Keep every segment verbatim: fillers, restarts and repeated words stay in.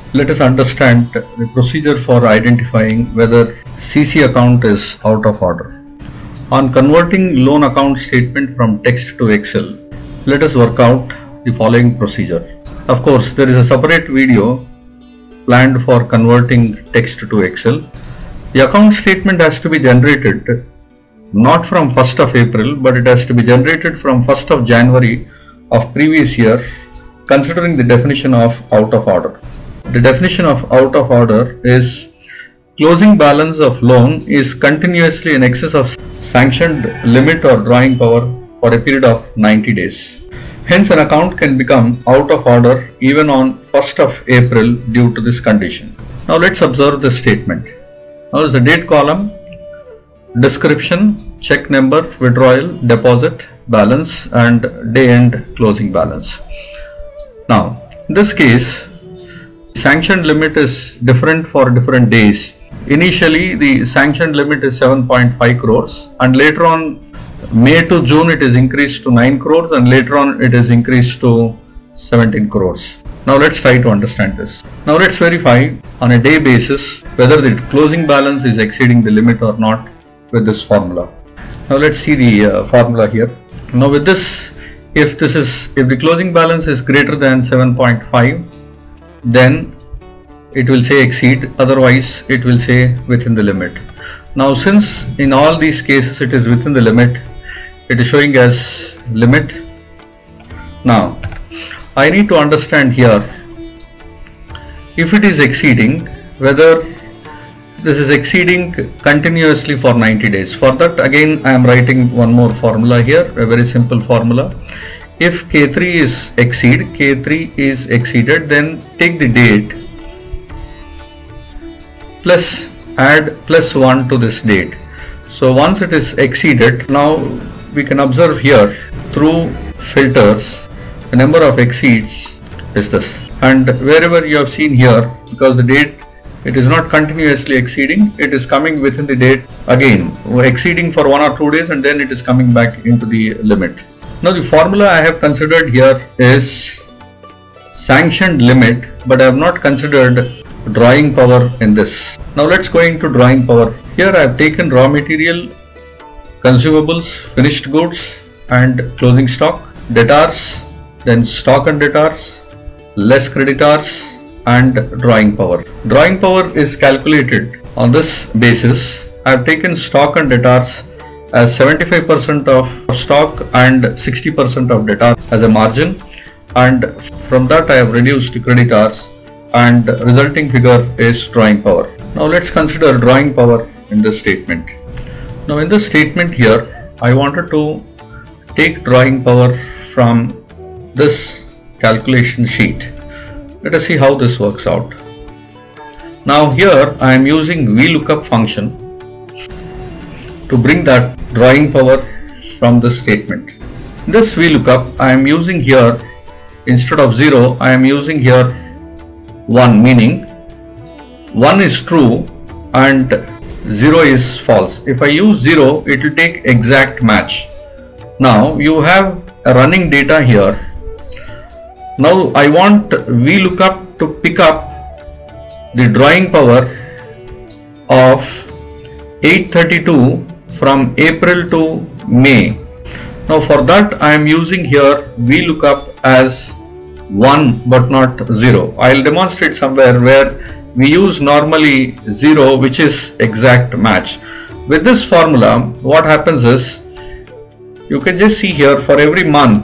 Let us understand the procedure for identifying whether C C account is out of order. On converting loan account statement from text to Excel, let us work out the following procedure. Of course, there is a separate video planned for converting text to Excel. The account statement has to be generated not from first of April, but it has to be generated from first of January of previous year, considering the definition of out of order. The definition of out of order is closing balance of loan is continuously in excess of sanctioned limit or drawing power for a period of ninety days. Hence, an account can become out of order even on first of April due to this condition. Now let's observe the statement. Now is the date column, description, check number, withdrawal, deposit, balance, and day end closing balance. Now in this case, sanctioned limit is different for different days. Initially the sanctioned limit is seven point five crores, and later on May to June it is increased to nine crores, and later on it is increased to seventeen crores. Now let's try to understand this. Now let's verify on a day basis whether the closing balance is exceeding the limit or not with this formula. Now let's see the uh, formula here. Now with this, if this is if the closing balance is greater than seven point five, then it will say exceed, otherwise it will say within the limit. Now since in all these cases it is within the limit, it is showing as limit. Now I need to understand here if it is exceeding, whether this is exceeding continuously for ninety days. For that, again I am writing one more formula here, a very simple formula. If K three is exceed, K three is exceeded, then take the date plus add plus one to this date. So once it is exceeded, now we can observe here through filters the number of exceeds is this, and wherever you have seen here, because the date it is not continuously exceeding, it is coming within the date again, exceeding for one or two days, and then it is coming back into the limit. Now the formula I have considered here is sanctioned limit, but I have not considered drawing power in this. Now let's go into drawing power. Here I have taken raw material, consumables, finished goods and closing stock, debtors, then stock and debtors, less creditors, and drawing power. Drawing power is calculated on this basis. I have taken stock and debtors as seventy-five percent of stock and sixty percent of debtors as a margin, and from that I have reduced creditors, and resulting figure is drawing power. Now let's consider drawing power in this statement. Now in this statement here, I wanted to take drawing power from this calculation sheet. Let us see how this works out. Now here I am using VLOOKUP function to bring that drawing power from this statement. This VLOOKUP I am using here, instead of zero I am using here one, meaning one is true and zero is false. If I use zero, it will take exact match. Now you have a running data here. Now I want VLOOKUP to pick up the drawing power of eight thirty-two from April to May. Now for that I am using here VLOOKUP as one but not zero. I will demonstrate somewhere where we use normally zero, which is exact match. With this formula, what happens is, you can just see here for every month,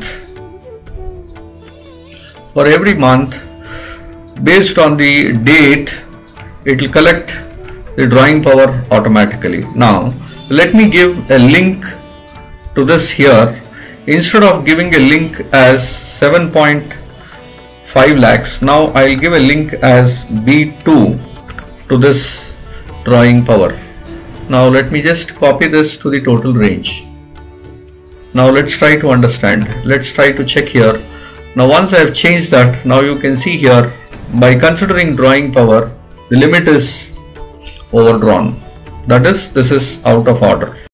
for every month based on the date, it will collect the drawing power automatically. Now let me give a link to this here. Instead of giving a link as seven point five lakhs, now I will give a link as B two to this drawing power. Now let me just copy this to the total range. Now let's try to understand. Let's try to check here. Now once I have changed that, now you can see here, by considering drawing power, the limit is overdrawn. That is, this is out of order.